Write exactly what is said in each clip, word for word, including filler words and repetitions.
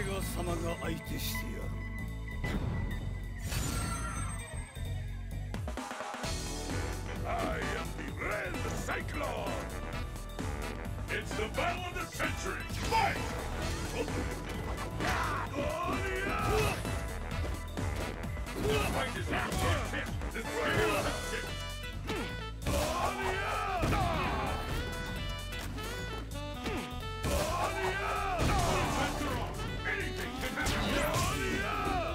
俺が様が相手してやる。 I am the Red Cyclone! It's the battle of the century! Fight! This fight is not a tip! This fight is a tip! Anything can happen!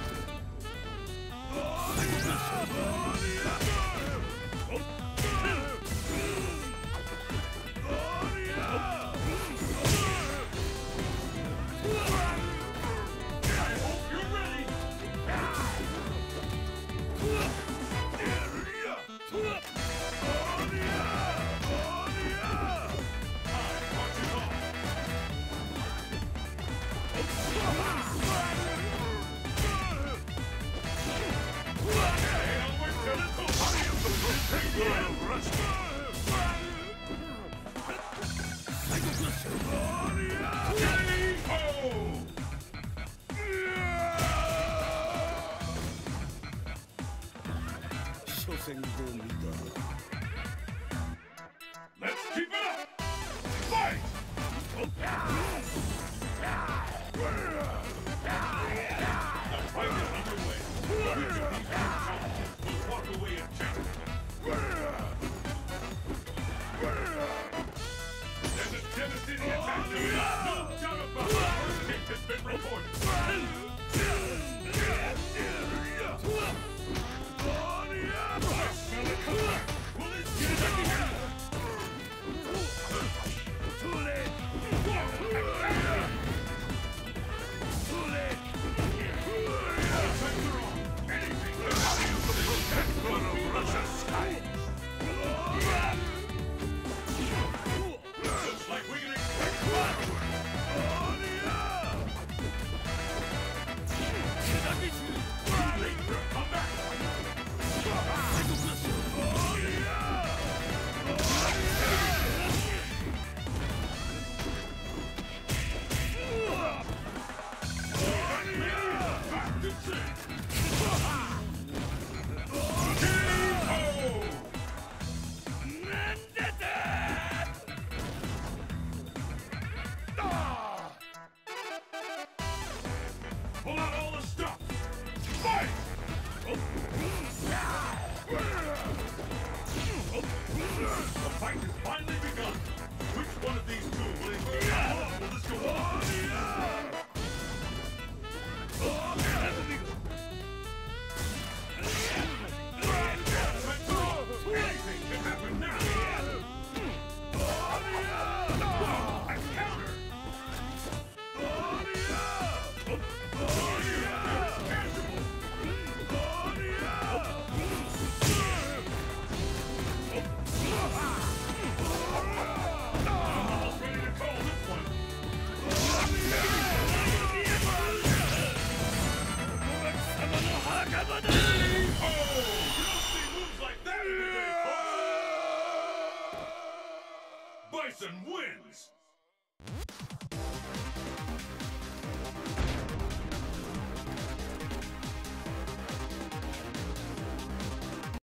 所詮ゴミだ。 Let's keep it up! Fight! The fight is underway. Which of these two challenges will walk away a champion? There's a devastating attack to it. No doubt about it. First hit has been reported. I smell it come back. Will it get it again? Too late. Too late. Anything can happen. That's gonna rush aside. Looks like we can expect more. Come back. Pull out all the stuff! Fight! The fight has finally begun! Which one of these two will engage? How long will this go on? Anything can happen now! A counter! Bison wins!